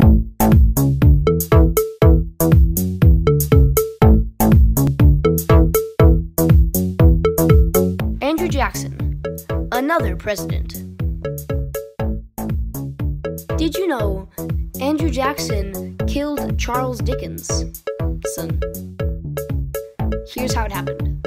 Andrew Jackson, another president. Did you know Andrew Jackson killed Charles Dickens' son? Here's how it happened.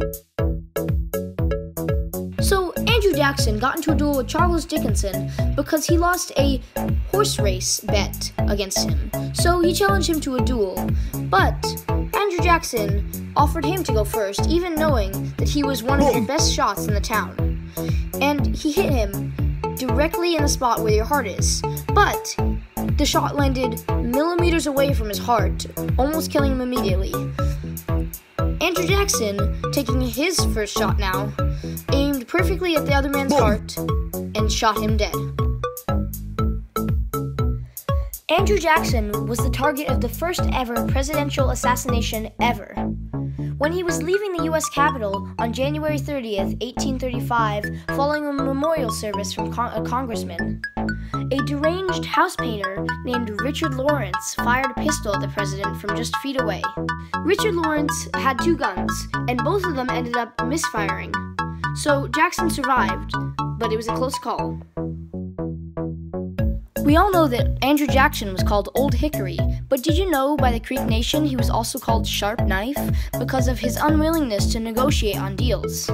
So, Andrew Jackson got into a duel with Charles Dickinson because he lost a horse race bet against him. So he challenged him to a duel, but Andrew Jackson offered him to go first, even knowing that he was one of the best shots in the town. And he hit him directly in the spot where your heart is. But the shot landed millimeters away from his heart, almost killing him immediately. Andrew Jackson, taking his first shot now, aimed perfectly at the other man's heart and shot him dead. Andrew Jackson was the target of the first ever presidential assassination ever. When he was leaving the U.S. Capitol on January 30th, 1835, following a memorial service from a congressman, a deranged house painter named Richard Lawrence fired a pistol at the president from just feet away. Richard Lawrence had two guns, and both of them ended up misfiring. So Jackson survived, but it was a close call. We all know that Andrew Jackson was called Old Hickory, but did you know by the Creek Nation he was also called Sharp Knife because of his unwillingness to negotiate on deals?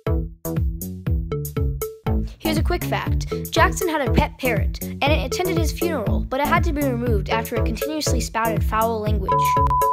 Here's a quick fact. Jackson had a pet parrot, and it attended his funeral, but it had to be removed after it continuously spouted foul language.